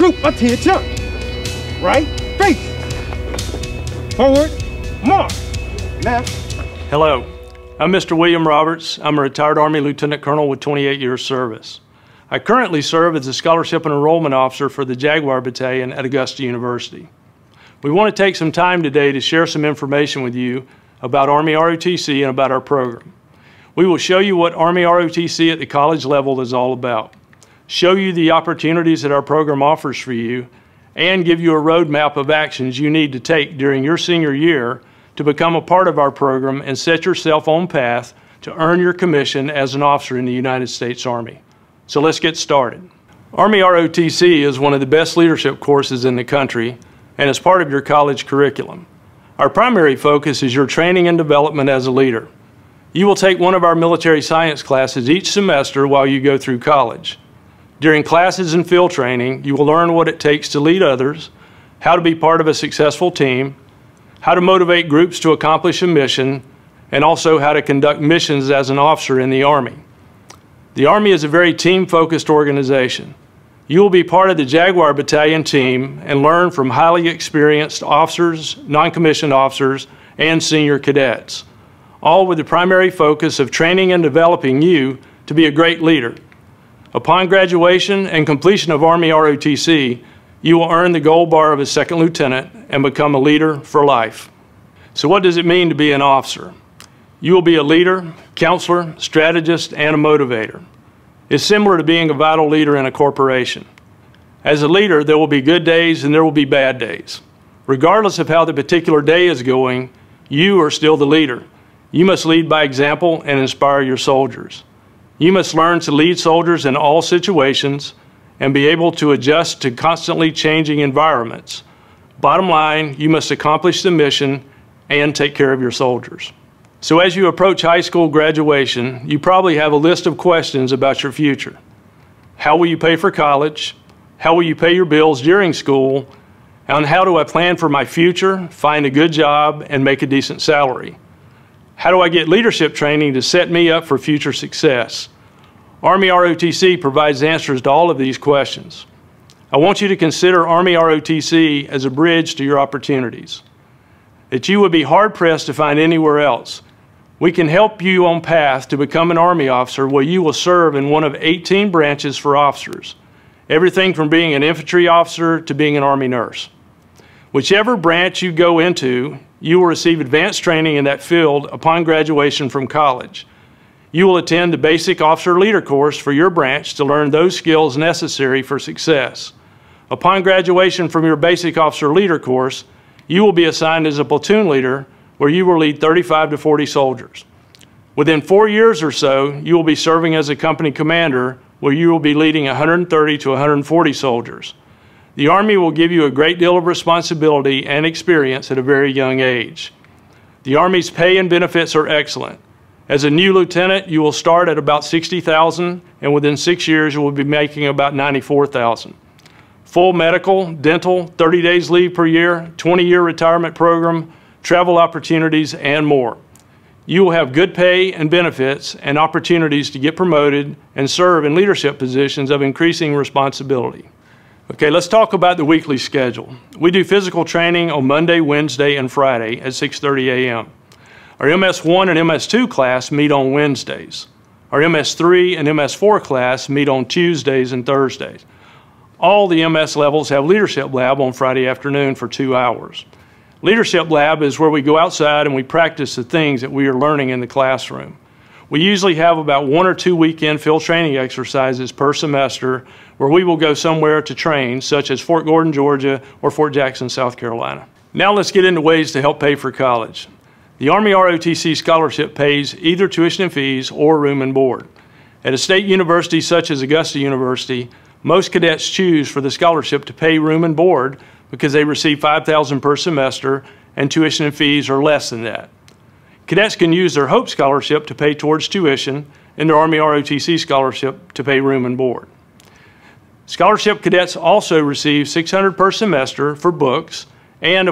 Group attention. Right face. Forward, march. Left. Hello, I'm Mr. William Roberts. I'm a retired Army Lieutenant Colonel with 28 years service. I currently serve as the Scholarship and Enrollment Officer for the Jaguar Battalion at Augusta University. We want to take some time today to share some information with you about Army ROTC and about our program. We will show you what Army ROTC at the college level is all about, show you the opportunities that our program offers for you, and give you a roadmap of actions you need to take during your senior year to become a part of our program and set yourself on path to earn your commission as an officer in the United States Army. So let's get started. Army ROTC is one of the best leadership courses in the country and is part of your college curriculum. Our primary focus is your training and development as a leader. You will take one of our military science classes each semester while you go through college. During classes and field training, you will learn what it takes to lead others, how to be part of a successful team, how to motivate groups to accomplish a mission, and also how to conduct missions as an officer in the Army. The Army is a very team-focused organization. You will be part of the Jaguar Battalion team and learn from highly experienced officers, non-commissioned officers, and senior cadets, all with the primary focus of training and developing you to be a great leader. Upon graduation and completion of Army ROTC, you will earn the gold bar of a second lieutenant and become a leader for life. So what does it mean to be an officer? You will be a leader, counselor, strategist, and a motivator. It's similar to being a vital leader in a corporation. As a leader, there will be good days and there will be bad days. Regardless of how the particular day is going, you are still the leader. You must lead by example and inspire your soldiers. You must learn to lead soldiers in all situations and be able to adjust to constantly changing environments. Bottom line, you must accomplish the mission and take care of your soldiers. So as you approach high school graduation, you probably have a list of questions about your future. How will you pay for college? How will you pay your bills during school? And how do I plan for my future, find a good job, and make a decent salary? How do I get leadership training to set me up for future success? Army ROTC provides answers to all of these questions. I want you to consider Army ROTC as a bridge to your opportunities that you would be hard-pressed to find anywhere else. We can help you on path to become an Army officer where you will serve in one of 18 branches for officers, everything from being an infantry officer to being an Army nurse. Whichever branch you go into, you will receive advanced training in that field upon graduation from college. You will attend the basic officer leader course for your branch to learn those skills necessary for success. Upon graduation from your basic officer leader course, you will be assigned as a platoon leader where you will lead 35 to 40 soldiers. Within 4 years or so, you will be serving as a company commander where you will be leading 130 to 140 soldiers. The Army will give you a great deal of responsibility and experience at a very young age. The Army's pay and benefits are excellent. As a new lieutenant, you will start at about $60,000, and within 6 years, you will be making about $94,000. Full medical, dental, 30 days leave per year, 20-year retirement program, travel opportunities, and more. You will have good pay and benefits and opportunities to get promoted and serve in leadership positions of increasing responsibility. Okay, let's talk about the weekly schedule. We do physical training on Monday, Wednesday, and Friday at 6:30 a.m. Our MS1 and MS2 class meet on Wednesdays. Our MS3 and MS4 class meet on Tuesdays and Thursdays. All the MS levels have Leadership Lab on Friday afternoon for 2 hours. Leadership Lab is where we go outside and we practice the things that we are learning in the classroom. We usually have about 1 or 2 weekend field training exercises per semester where we will go somewhere to train, such as Fort Gordon, Georgia, or Fort Jackson, South Carolina. Now let's get into ways to help pay for college. The Army ROTC scholarship pays either tuition and fees or room and board. At a state university such as Augusta University, most cadets choose for the scholarship to pay room and board because they receive $5,000 per semester and tuition and fees are less than that. Cadets can use their HOPE scholarship to pay towards tuition and their Army ROTC scholarship to pay room and board. Scholarship cadets also receive $600 per semester for books and a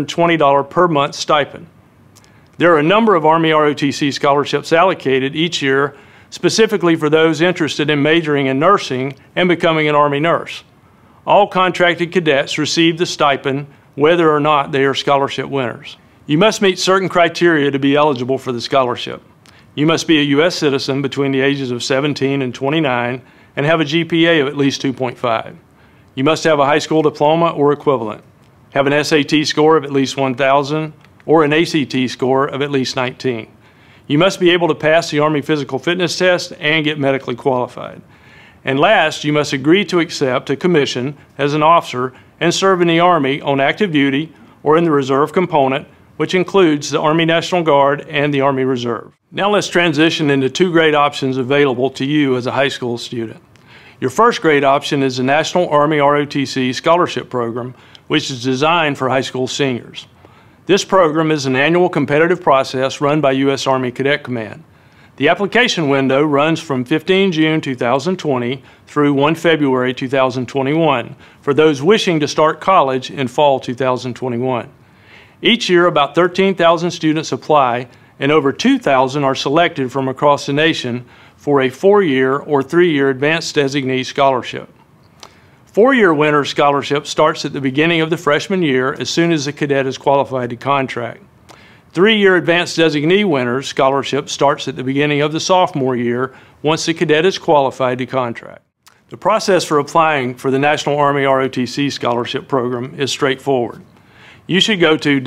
$420 per month stipend. There are a number of Army ROTC scholarships allocated each year specifically for those interested in majoring in nursing and becoming an Army nurse. All contracted cadets receive the stipend whether or not they are scholarship winners. You must meet certain criteria to be eligible for the scholarship. You must be a U.S. citizen between the ages of 17 and 29 and have a GPA of at least 2.5. You must have a high school diploma or equivalent, have an SAT score of at least 1,000 or an ACT score of at least 19. You must be able to pass the Army Physical Fitness Test and get medically qualified. And last, you must agree to accept a commission as an officer and serve in the Army on active duty or in the reserve component, which includes the Army National Guard and the Army Reserve. Now let's transition into two great options available to you as a high school student. Your first great option is the National Army ROTC Scholarship Program, which is designed for high school seniors. This program is an annual competitive process run by U.S. Army Cadet Command. The application window runs from 15 June 2020 through 1 February 2021 for those wishing to start college in fall 2021. Each year, about 13,000 students apply, and over 2,000 are selected from across the nation for a 4-year or 3-year advanced designee scholarship. 4-year winner scholarship starts at the beginning of the freshman year as soon as the cadet is qualified to contract. 3-year advanced designee winner scholarship starts at the beginning of the sophomore year once the cadet is qualified to contract. The process for applying for the National Army ROTC Scholarship Program is straightforward. You should go to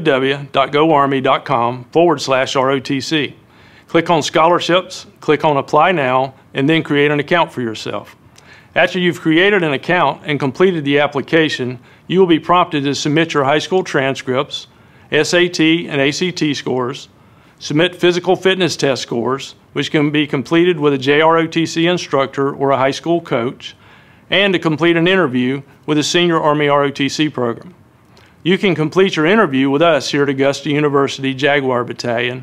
www.goarmy.com/ROTC. Click on Scholarships, click on Apply Now, and then create an account for yourself. After you've created an account and completed the application, you will be prompted to submit your high school transcripts, SAT and ACT scores, submit physical fitness test scores, which can be completed with a JROTC instructor or a high school coach, and to complete an interview with a senior Army ROTC program. You can complete your interview with us here at Augusta University Jaguar Battalion.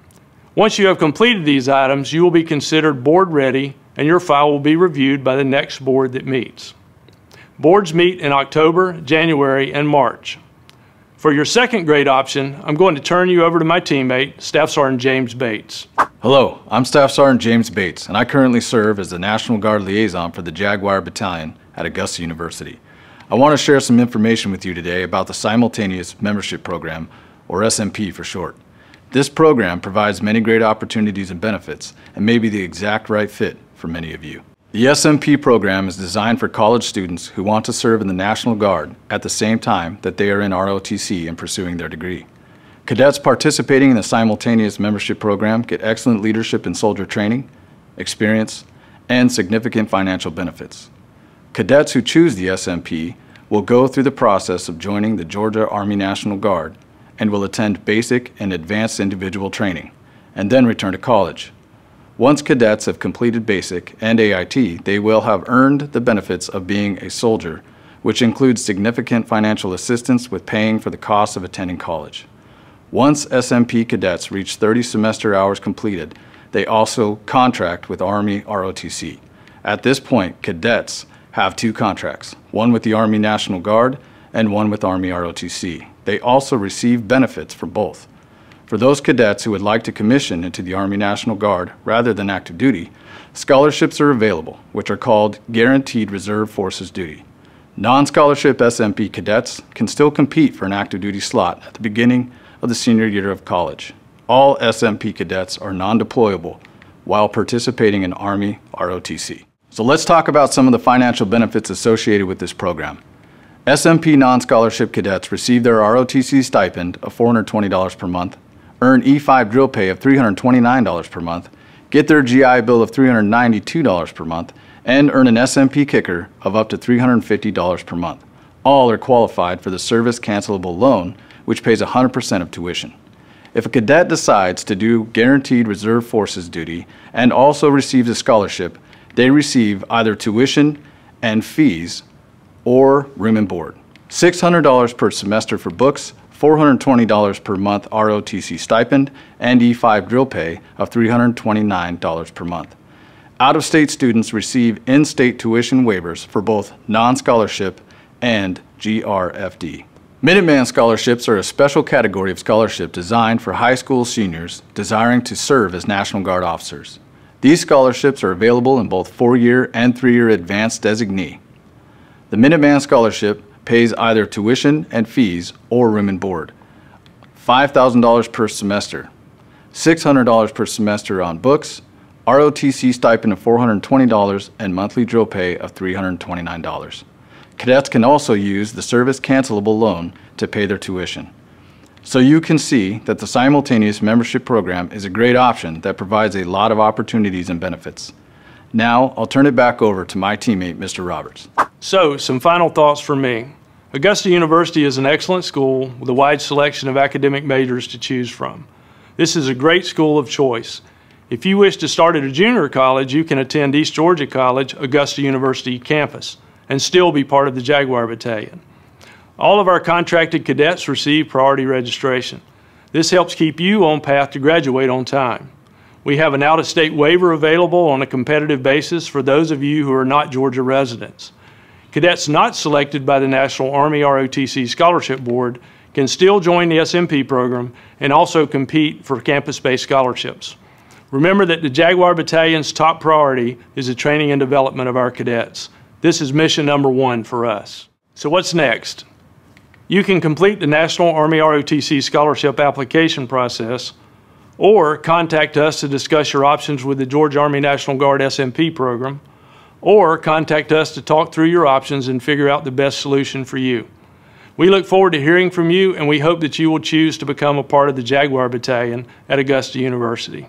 Once you have completed these items, you will be considered board ready and your file will be reviewed by the next board that meets. Boards meet in October, January, and March. For your second grade option, I'm going to turn you over to my teammate, Staff Sergeant James Bates. Hello, I'm Staff Sergeant James Bates, and I currently serve as the National Guard Liaison for the Jaguar Battalion at Augusta University. I want to share some information with you today about the Simultaneous Membership Program, or SMP for short. This program provides many great opportunities and benefits, and may be the exact right fit for many of you. The SMP program is designed for college students who want to serve in the National Guard at the same time that they are in ROTC and pursuing their degree. Cadets participating in the Simultaneous Membership Program get excellent leadership and soldier training, experience, and significant financial benefits. Cadets who choose the SMP will go through the process of joining the Georgia Army National Guard and will attend basic and advanced individual training, and then return to college. Once cadets have completed basic and AIT, they will have earned the benefits of being a soldier, which includes significant financial assistance with paying for the cost of attending college. Once SMP cadets reach 30 semester hours completed, they also contract with Army ROTC. At this point, cadets have 2 contracts, one with the Army National Guard and one with Army ROTC. They also receive benefits for both. For those cadets who would like to commission into the Army National Guard rather than active duty, scholarships are available, which are called Guaranteed Reserve Forces Duty. Non-scholarship SMP cadets can still compete for an active duty slot at the beginning of the senior year of college. All SMP cadets are non-deployable while participating in Army ROTC. So let's talk about some of the financial benefits associated with this program. SMP non-scholarship cadets receive their ROTC stipend of $420 per month, earn E5 drill pay of $329 per month, get their GI Bill of $392 per month, and earn an SMP kicker of up to $350 per month. All are qualified for the service cancelable loan, which pays 100% of tuition. If a cadet decides to do Guaranteed Reserve Forces duty and also receives a scholarship, they receive either tuition and fees or room and board. $600 per semester for books, $420 per month ROTC stipend, and E5 drill pay of $329 per month. Out-of-state students receive in-state tuition waivers for both non-scholarship and GRFD. Minuteman scholarships are a special category of scholarship designed for high school seniors desiring to serve as National Guard officers. These scholarships are available in both 4-year and 3-year advanced designee. The Minuteman Scholarship pays either tuition and fees or room and board. $5,000 per semester. $600 per semester on books, ROTC stipend of $420, and monthly drill pay of $329. Cadets can also use the service cancelable loan to pay their tuition. So you can see that the simultaneous membership program is a great option that provides a lot of opportunities and benefits. Now, I'll turn it back over to my teammate, Mr. Roberts. So, some final thoughts from me. Augusta University is an excellent school with a wide selection of academic majors to choose from. This is a great school of choice. If you wish to start at a junior college, you can attend East Georgia College, Augusta University campus, and still be part of the Jaguar Battalion. All of our contracted cadets receive priority registration. This helps keep you on path to graduate on time. We have an out-of-state waiver available on a competitive basis for those of you who are not Georgia residents. Cadets not selected by the National Army ROTC Scholarship Board can still join the SMP program and also compete for campus-based scholarships. Remember that the Jaguar Battalion's top priority is the training and development of our cadets. This is mission number 1 for us. So what's next? You can complete the National Army ROTC Scholarship application process or contact us to discuss your options with the Georgia Army National Guard SMP program, or contact us to talk through your options and figure out the best solution for you. We look forward to hearing from you, and we hope that you will choose to become a part of the Jaguar Battalion at Augusta University.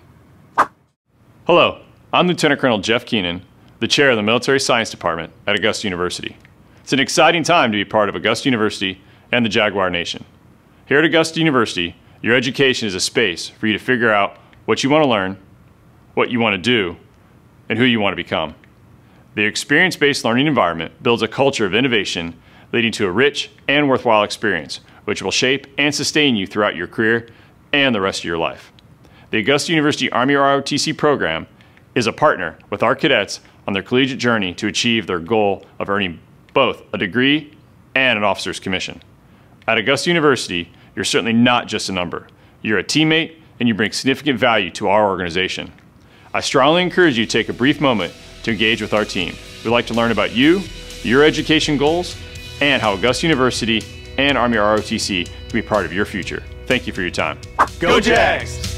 Hello, I'm Lieutenant Colonel Jeff Keenan, the chair of the Military Science Department at Augusta University. It's an exciting time to be part of Augusta University and the Jaguar Nation. Here at Augusta University, your education is a space for you to figure out what you want to learn, what you want to do, and who you want to become. The experience-based learning environment builds a culture of innovation, leading to a rich and worthwhile experience, which will shape and sustain you throughout your career and the rest of your life. The Augusta University Army ROTC program is a partner with our cadets on their collegiate journey to achieve their goal of earning both a degree and an officer's commission. At Augusta University, you're certainly not just a number. You're a teammate, and you bring significant value to our organization. I strongly encourage you to take a brief moment to engage with our team. We'd like to learn about you, your education goals, and how Augusta University and Army ROTC can be part of your future. Thank you for your time. Go Jags!